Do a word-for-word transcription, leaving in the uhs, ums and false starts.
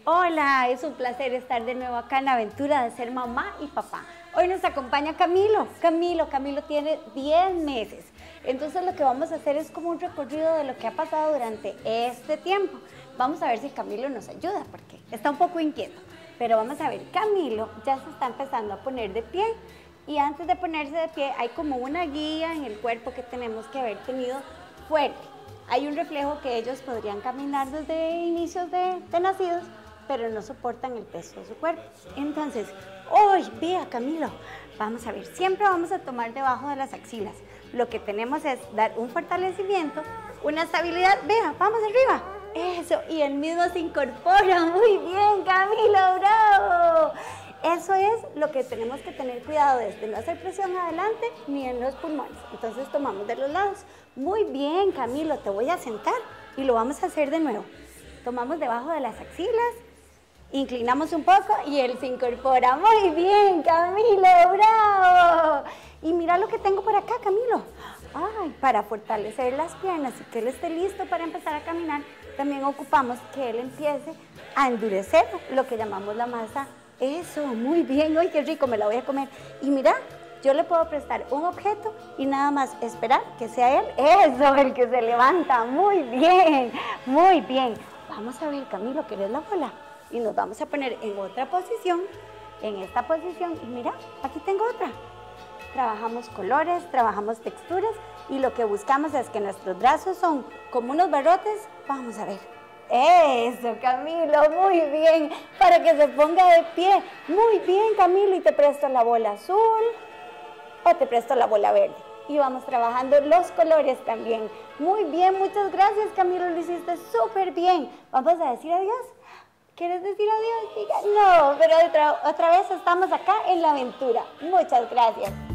Hola, es un placer estar de nuevo acá en la aventura de ser mamá y papá. Hoy nos acompaña Camilo. Camilo, Camilo tiene diez meses. Entonces lo que vamos a hacer es como un recorrido de lo que ha pasado durante este tiempo. Vamos a ver si Camilo nos ayuda porque está un poco inquieto. Pero vamos a ver, Camilo ya se está empezando a poner de pie. Y antes de ponerse de pie hay como una guía en el cuerpo que tenemos que haber tenido fuerte. Hay un reflejo que ellos podrían caminar desde inicios de, de nacidos, pero no soportan el peso de su cuerpo. Entonces, hoy, vea Camilo, vamos a ver, siempre vamos a tomar debajo de las axilas. Lo que tenemos es dar un fortalecimiento, una estabilidad, vea, vamos arriba. Eso, y él mismo se incorpora, muy bien Camilo, bravo. Eso es lo que tenemos que tener cuidado desde no hacer presión adelante ni en los pulmones. Entonces tomamos de los lados. Muy bien Camilo, te voy a sentar y lo vamos a hacer de nuevo. Tomamos debajo de las axilas. Inclinamos un poco y él se incorpora. Muy bien, Camilo, bravo. Y mira lo que tengo por acá, Camilo. Ay, para fortalecer las piernas y que él esté listo para empezar a caminar, también ocupamos que él empiece a endurecer lo que llamamos la masa. Eso, muy bien. Ay, qué rico, me la voy a comer. Y mira, yo le puedo prestar un objeto y nada más esperar que sea él. Eso, el que se levanta. Muy bien, muy bien. Vamos a ver, Camilo, ¿quieres la bola? Y nos vamos a poner en otra posición, en esta posición, y mira, aquí tengo otra. Trabajamos colores, trabajamos texturas, y lo que buscamos es que nuestros brazos son como unos barrotes. Vamos a ver. Eso, Camilo, muy bien, para que se ponga de pie. Muy bien, Camilo, y te presto la bola azul, o te presto la bola verde. Y vamos trabajando los colores también. Muy bien, muchas gracias, Camilo, lo hiciste súper bien. Vamos a decir adiós. ¿Quieres decir adiós? Diga, no, pero otra, otra vez estamos acá en la aventura. Muchas gracias.